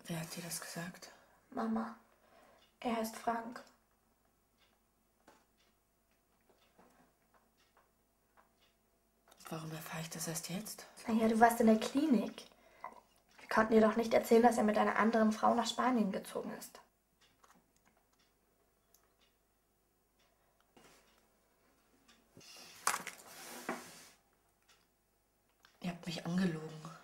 Wer hat dir das gesagt? Mama. Er heißt Frank. Warum erfahre ich das erst jetzt? Naja, du warst in der Klinik. Wir konnten dir doch nicht erzählen, dass er mit einer anderen Frau nach Spanien gezogen ist. Ihr habt mich angelogen.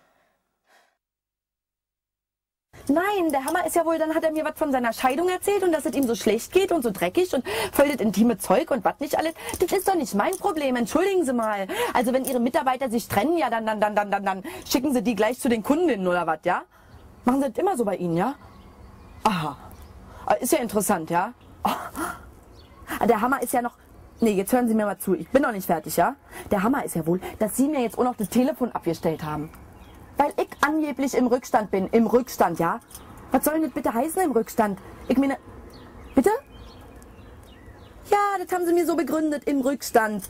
Nein, der Hammer ist ja wohl, dann hat er mir was von seiner Scheidung erzählt und dass es ihm so schlecht geht und so dreckig und voll das intime Zeug und was nicht alles. Das ist doch nicht mein Problem, entschuldigen Sie mal. Also wenn Ihre Mitarbeiter sich trennen, ja, dann schicken Sie die gleich zu den Kundinnen oder was, ja? Machen Sie das immer so bei Ihnen, ja? Aha. Ist ja interessant, ja? Oh. Der Hammer ist ja noch... Nee, jetzt hören Sie mir mal zu, ich bin noch nicht fertig, ja? Der Hammer ist ja wohl, dass Sie mir jetzt auch noch das Telefon abgestellt haben. Weil ich angeblich im Rückstand bin. Im Rückstand, ja? Was soll denn das bitte heißen im Rückstand? Ich meine... Bitte? Ja, das haben sie mir so begründet. Im Rückstand.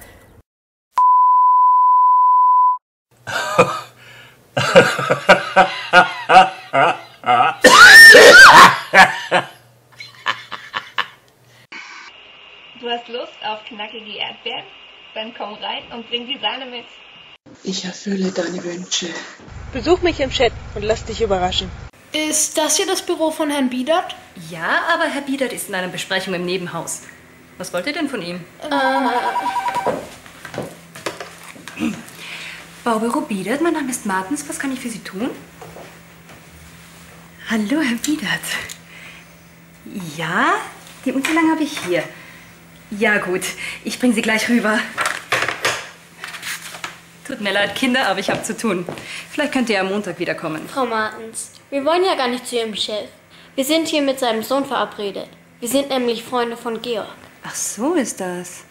Du hast Lust auf knackige Erdbeeren? Dann komm rein und bring die Sahne mit. Ich erfülle deine Wünsche. Besuch mich im Chat und lass dich überraschen. Ist das hier das Büro von Herrn Biedert? Ja, aber Herr Biedert ist in einer Besprechung im Nebenhaus. Was wollt ihr denn von ihm? Baubüro Biedert, mein Name ist Martens. Was kann ich für Sie tun? Hallo, Herr Biedert. Ja, die Unterlagen habe ich hier. Ja, gut. Ich bringe sie gleich rüber. Tut mir leid, Kinder, aber ich habe zu tun. Vielleicht könnt ihr am Montag wiederkommen. Frau Martens, wir wollen ja gar nicht zu Ihrem Chef. Wir sind hier mit seinem Sohn verabredet. Wir sind nämlich Freunde von Georg. Ach so ist das.